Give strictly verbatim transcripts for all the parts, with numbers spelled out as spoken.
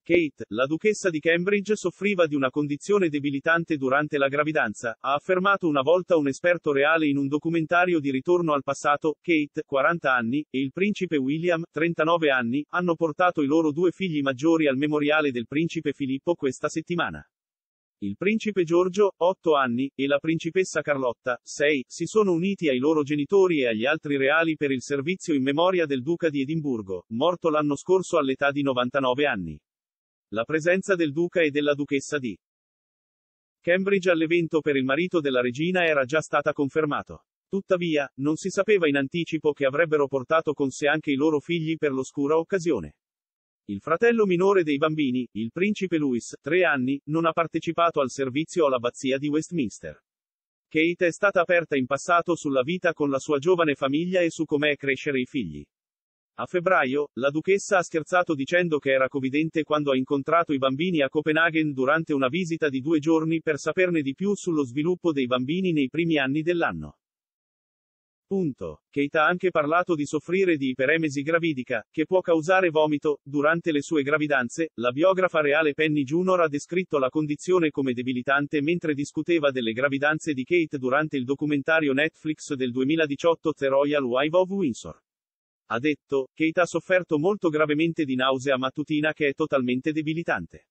Kate, la duchessa di Cambridge, soffriva di una condizione debilitante durante la gravidanza, ha affermato una volta un esperto reale in un documentario di Ritorno al passato. Kate, quaranta anni, e il principe William, trentanove anni, hanno portato i loro due figli maggiori al memoriale del principe Filippo questa settimana. Il principe Giorgio, otto anni, e la principessa Carlotta, sei, si sono uniti ai loro genitori e agli altri reali per il servizio in memoria del duca di Edimburgo, morto l'anno scorso all'età di novantanove anni. La presenza del duca e della duchessa di Cambridge all'evento per il marito della regina era già stata confermato. Tuttavia, non si sapeva in anticipo che avrebbero portato con sé anche i loro figli per l'oscura occasione. Il fratello minore dei bambini, il principe Louis, tre anni, non ha partecipato al servizio all'abbazia di Westminster. Kate è stata aperta in passato sulla vita con la sua giovane famiglia e su com'è crescere i figli. A febbraio, la duchessa ha scherzato dicendo che era covidente quando ha incontrato i bambini a Copenaghen durante una visita di due giorni per saperne di più sullo sviluppo dei bambini nei primi anni dell'anno. Punto. Kate ha anche parlato di soffrire di iperemesi gravidica, che può causare vomito. Durante le sue gravidanze, la biografa reale Penny Junor ha descritto la condizione come debilitante mentre discuteva delle gravidanze di Kate durante il documentario Netflix del duemiladiciotto The Royal Wife of Windsor. Ha detto, Kate ha sofferto molto gravemente di nausea mattutina che è totalmente debilitante.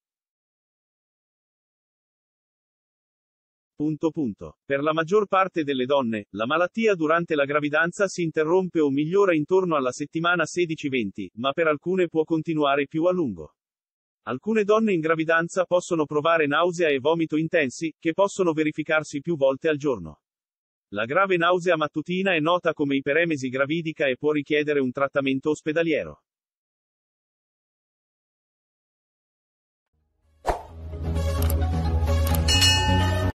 Punto punto. Per la maggior parte delle donne, la malattia durante la gravidanza si interrompe o migliora intorno alla settimana sedici venti, ma per alcune può continuare più a lungo. Alcune donne in gravidanza possono provare nausea e vomito intensi, che possono verificarsi più volte al giorno. La grave nausea mattutina è nota come iperemesi gravidica e può richiedere un trattamento ospedaliero.